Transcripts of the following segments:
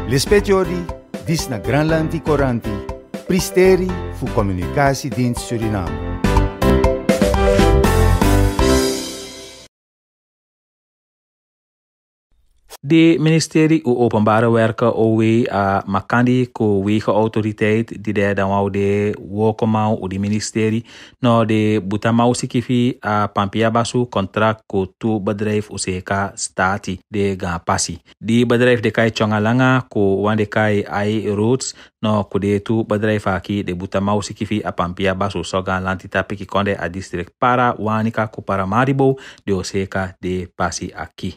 L'espetiori dis na Granlandi Coranti, pristeri fu Communicatiedienst Suriname. De ministerie u openbare werken OW a makandi ko wege autoriteit die dan wou de wokomau u de ministerie no de butamau sikifi a pampia basu contract ko tu bedrijf useka stati de ga pasi. Die bedrijf de kai chongalanga ko wande kai ai roads no ko de tu bedrijf aki de butamau sikifi a pampia basu soga lantita piki konde a district para wanika ko para Maribo de useka de pasi aki.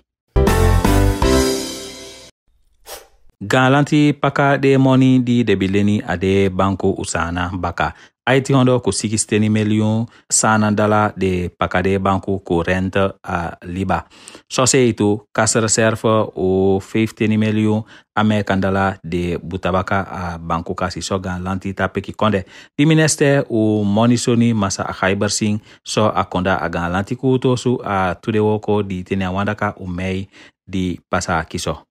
Galanti paka de money di de bileni ade banko usana baka. Aiti hondo ko 60 million sana dala de paka de banko ko rente a liba. So se itu kas reserve o 15 million American dala de butabaka a banko kasi so galanti tapeki konde. Di minister o monisoni masa a khaibersing so akonda a galanti kuto su a tude woko di tene wandaka o mei di pasa kiso.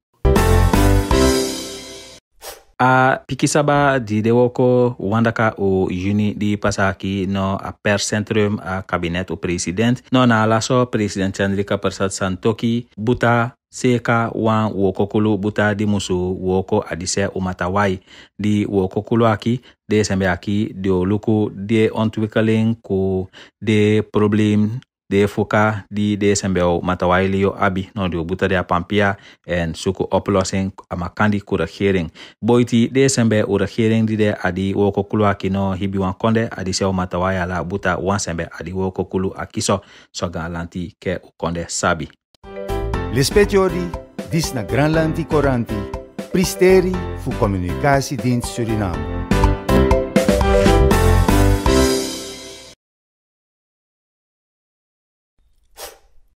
A pikisaba di dewoko wandaka o juni di pasaki no a per centrum a kabinet o president no na laso president Chandrika Persat Santoki buta seka wan wokokulu buta di musu woko adise umatawai di wokokulu aki de sembe aki de luku de ontwikkeling ko de probleem de foka di de sembeo matawaili yo abi no de buta de pampia en suku oplossing amakandi ku regering boiti de sembe u regering di de adi woko kulu akino hibi wan konde adi se matawaya la buta wan sembe adi woko kulu akiso so galanti ke u konde sabi. L'espetiori dis na Granlandi Coranti, pristeri fu Communicatiedienst Suriname.